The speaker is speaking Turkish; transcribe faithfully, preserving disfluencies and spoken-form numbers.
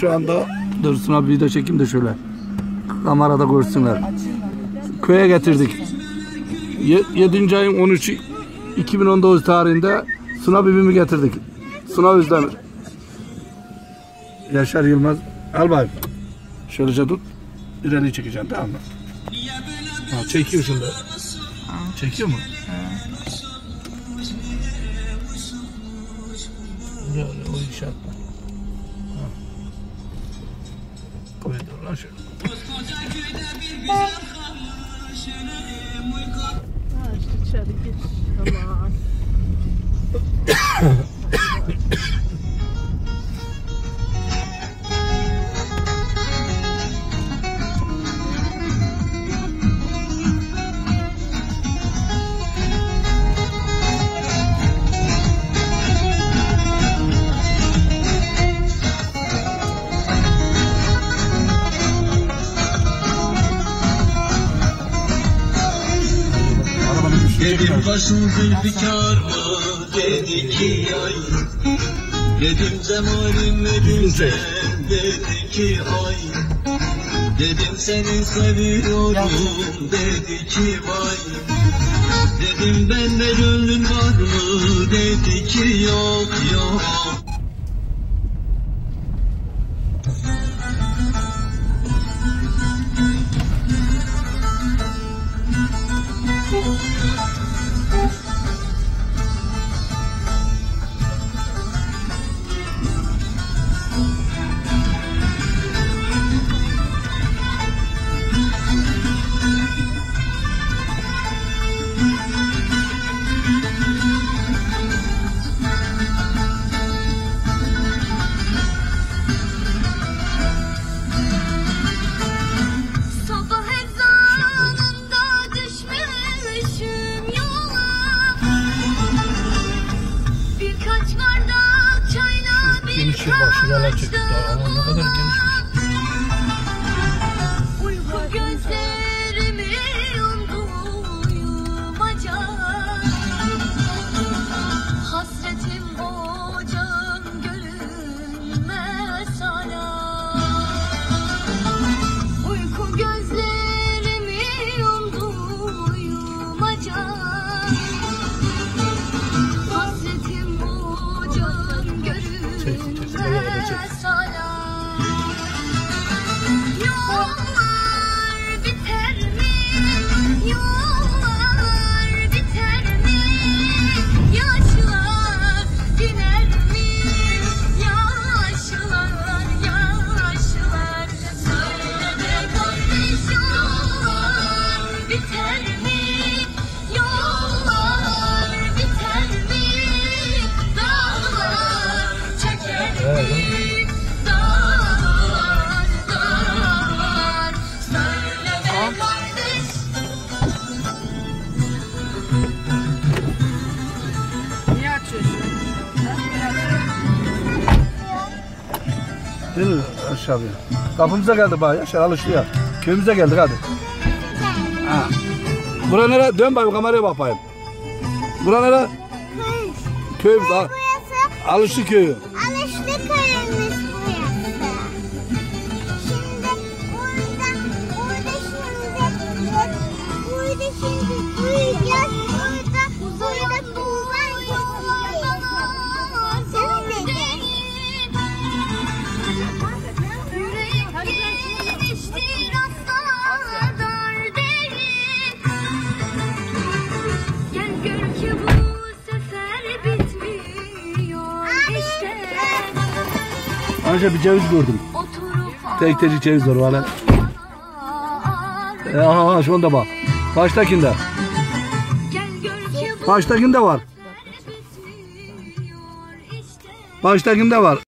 şu anda Dursun abi video çekeyim de şöyle kamerada görsünler. Köye getirdik. yedinci ayın on üçü iki bin on dokuz tarihinde Suna bibimi getirdik. Suna Özdemir. Yaşar Yılmaz. Al bakayım. Şöylece tut. İleriyi çekeceğim, tamam mı? Ha, çekiyor şimdi. Çekiyor mu? Ya o iş yapma. Koy dur lan şöyle. Ha işte içeri gir. Aman. Dedim başım zülfikar mı, dedi ki ay. Dedim cemalim dedim sen, dedi ki ay. Dedim seni seviyorum, dedi ki vay. Dedim bende gönlün var mı, dedi ki yok yok. Geniş yer bak, şuralar çekti daha ama ne kadar genişmiş. Uyku gözlerimi yumdu uyumaca. Hasretim ocağım görünmez sana. Uyku gözlerimi yumdu uyumaca. Hasretim ocağım görünmez. Yollar biter mi? Yollar biter mi? Yaşlar diner mi? Yaşlar, yaşlar. Söyle de kardeş, yollar biter mi? Yollar biter mi? Dağlar çeker mi? Değil mi Yaşar abi? Kapımıza geldi bari Yaşar, alıştı ya. Köyümüze geldik hadi. Ha. Bura nere? Dön bakayım kameraya bak bakayım. Bura nere? Köy. Köy. Al. Alıştı köyü. Alıştı köyümüz burası. Şimdi burada, burada şimdi, burada şimdi uyuyacağız. Burada, burada tuğban yapıyoruz. Değil mi? Anca bir ceviz gördüm. Tek tek ceviz var valla. E, aha şu anda bak. Baştakinde. Baştakinde var. Baştakinde var.